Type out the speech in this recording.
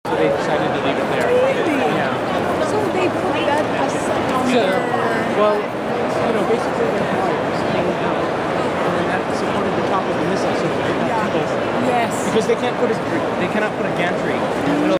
So they decided to leave it there. Really? Yeah. So they put that as Well, basically the wires hanging out, and then that supported the top of the missile, so it got tip over. Yes. Because they cannot put a gantry in the middle.